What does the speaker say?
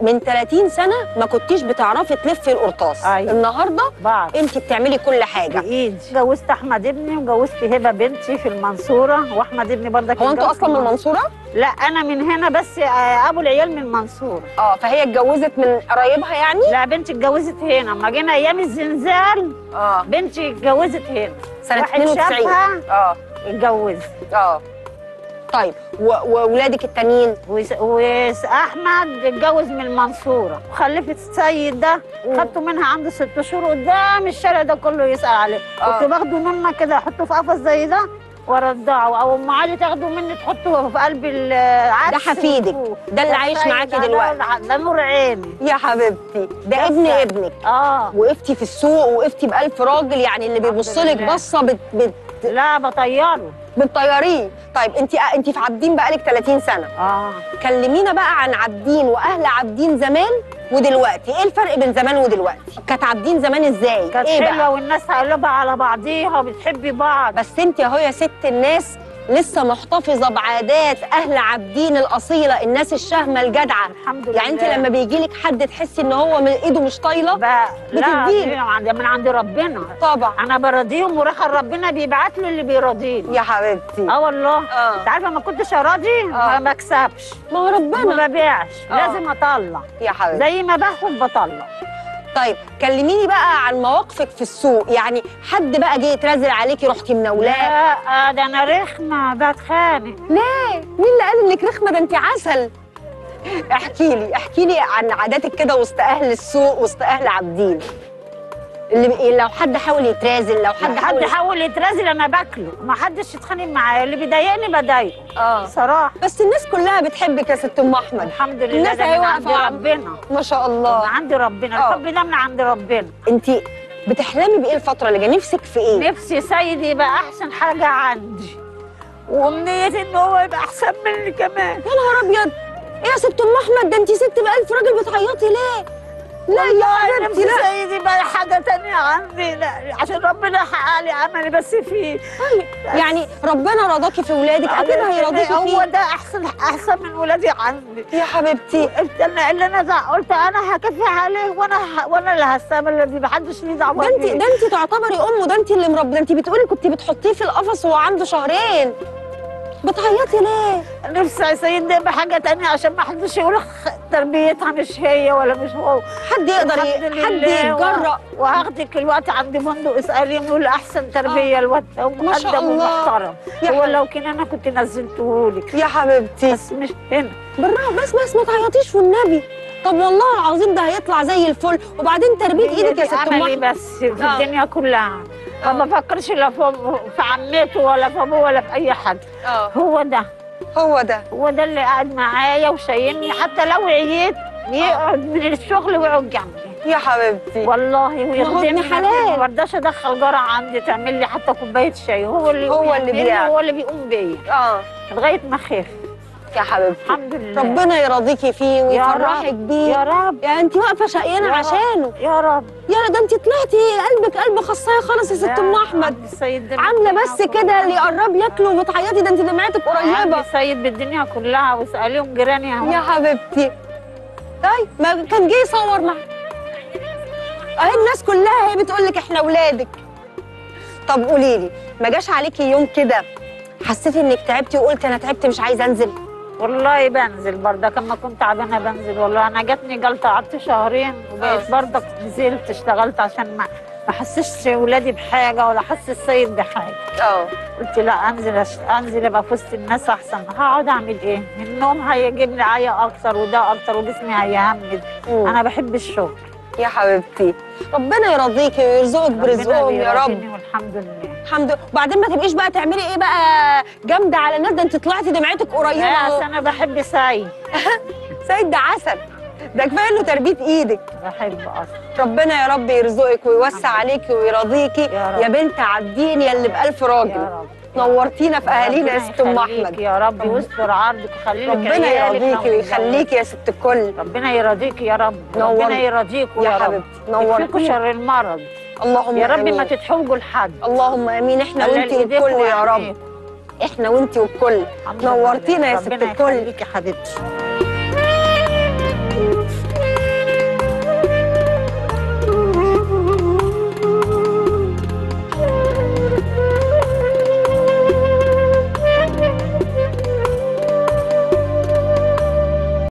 من 30 سنه ما كنتيش بتعرفي تلفي القرطاس. أيوة. النهارده بعرف انت بتعملي كل حاجه بايدي. جوزت احمد ابني وجوزت هبه بنتي في المنصوره، واحمد ابني برضك. هو انتوا اصلا من المنصوره؟ لا انا من هنا، بس ابو العيال من المنصوره. فهي اتجوزت من قرايبها يعني؟ لا بنتي اتجوزت هنا، اما جينا ايام الزلزال بنتي اتجوزت هنا سنه واحد 92. شافها اتجوزت. طيب وولادك التانيين؟ واحمد اتجوز من المنصوره وخلفت السيد ده، خدته منها عنده 6 شهور قدام الشارع ده كله يسال عليه. كنت باخده منها كده احطه في قفص زي ده وارضعه، او ام علي تاخده مني تحطه في قلب العدس. ده حفيدك ده اللي عايش معاكي دلوقتي؟ ده نور عيني يا حبيبتي. ده ابن ابنك. وقفتي في السوق وقفتي ب1000 راجل، يعني اللي بيبص لك بصه لا بطيره. بتطيريه. طيب انت في عابدين بقالك 30 سنه. كلمينا بقى عن عابدين واهل عابدين زمان ودلوقتي. ايه الفرق بين زمان ودلوقتي؟ كانت عابدين زمان ازاي؟ كانت حلوه والناس قلوبها على بعضيها وبتحبي بعض. بس انت اهو يا ست الناس لسه محتفظه بعادات اهل عابدين الاصيله، الناس الشهمه الجدعه. الحمد لله. يعني انت لما بيجي لك حد تحسي ان هو من ايده مش طايله؟ لا من عند ربنا طبعا. انا براضيهم وراح ربنا بيبعت لي اللي بيراضيني. يا حبيبتي. والله. انت عارفه ما كنتش اراضي ما بكسبش. ما هو ربنا ما ببيعش. لازم اطلع يا حبيبتي، زي ما باخد بطلع. طيب كلميني بقى عن مواقفك في السوق، يعني حد بقى جه يترازل عليكي رحتي مناولاه؟ لا ده انا رخمه بتخانق. ليه؟ مين اللي قال انك رخمه؟ ده انت عسل. احكي لي عن عاداتك كده وسط اهل السوق، وسط اهل عابدين. اللي لو حد حاول يترازل، لو حد حاول يترازل انا باكله، ما حدش يتخانق معايا، اللي بيضايقني بضايقه. صراحه. بس الناس كلها بتحبك يا ست ام احمد. الحمد لله. الناس ده من عند ربنا. ما شاء الله. من عند ربنا. الحب ده من عند ربنا. انت بتحلمي بايه الفتره اللي جايه؟ نفسك في ايه؟ نفسي سيدي يبقى احسن حاجه عندي، وامنيتي ان هو يبقى احسن مني كمان. يا نهار ابيض، ايه يا ست ام احمد؟ ده انت ست ب1000 راجل بتعيطي ليه؟ لا يا حبيبتي لا. سيدي بقى حاجه تانية عندي، لا عشان ربنا يحقق لي عملي بس فيه. طيب يعني ربنا رضاكي في ولادك، اكيد هيرضيكي فيه. هو ده احسن من ولادي عندي يا حبيبتي. اللي انا قلت انا هكفي عليه، وانا اللي هستعمل اللي محدش ليه دعوه بيه. ده انت تعتبري امه، ده انت اللي مربيه. انت بتقولي كنت بتحطيه في القفص وهو عنده 2 شهر. بتعيطي ليه؟ نفسي يا سيد ده بحاجه تانية عشان ما حدش يقول تربيتها مش هي ولا مش هو. حد يقدر حد يتجرأ. وهاخدك الوقت عند فندق اساليهم يقول احسن تربيه الواد ما شاء الله ومحترم. هو لو كان انا كنت نزلتهولك يا حبيبتي، بس مش هنا. بالراحه بس ما تعيطيش والنبي. طب والله العظيم ده هيطلع زي الفل. وبعدين تربيه ايدك يا ست ام احمد بس في الدنيا كلها. ما بفكرش لا في عمته ولا في ابوه ولا في اي حد. هو ده اللي قاعد معايا وشايلني، حتى لو عييت يقعد من الشغل ويقعد جنبي. يا حبيبتي والله ويخدمني حلال. ما برضاش ادخل جرع عندي تعمل لي حتى كوبايه شاي. هو اللي بيقوم بيا لغايه ما اخف. يا حبيبتي الحمد لله. ربنا يرضيكي فيه ويفرحك بيه يا رب. يعني انت واقفه شقيانه عشانه. يا رب. يا ده انت طلعتي قلبك قلب خصايه خالص يا ست ام احمد. عامله بس كده اللي يقرب ياكله وبتعيطي. ده انت دمعتك قريبه. السيد بالدنيا كلها واساليهم جيراني اهو. يا حبيبتي. طيب ما كان جه يصور معاك اهي الناس كلها هي بتقول لك احنا اولادك. طب قولي لي، ما جاش عليكي يوم كده حسيتي انك تعبتي وقلتي انا تعبت مش عايزه انزل؟ والله بنزل برضك، اما كنت تعبانه بنزل. والله انا جاتني جلطه قعدت 2 شهر وبقيت برضك نزلت اشتغلت عشان ما احسسش ولادي بحاجه ولا احسس السيد بحاجه. قلت لا انزل ابقى في وسط الناس احسن. هقعد اعمل ايه؟ النوم هيجيب لي عيا اكتر وده اكتر وجسمي هيهمد. انا بحب الشغل يا حبيبتي. ربنا يرضيكي ويرزقك برزقهم يا رب. والحمد لله. الحمد لله. وبعدين ما تبقيش بقى تعملي ايه بقى جامده على الناس. ده انت طلعتي دمعتك قريبه. لا انا بحب سيد. سيد ده عسل. ده كفايه انه تربيه ايدك. بحب اصلا. ربنا يا رب يرزقك ويوسع عليكي ويرضيكي يا بنت عابدين يا اللي ب1000 راجل. يا رب. نورتينا في اهالينا يا ست ام احمد. يا رب ويستر عرضك ويخلي لك ربنا يرضيكي ويخليكي يا ست الكل. ربنا يرضيكي يا رب. ربنا يرضيكوا يا حبيبتي. نورتينا. شر المرض. اللهم يا رب آمين. ما تتحوجوا لحد. اللهم امين. احنا وانتي والكل يا رب. احنا وانتي والكل. نورتينا يا ست الكل. ربنا يخليكي يا حبيبتي.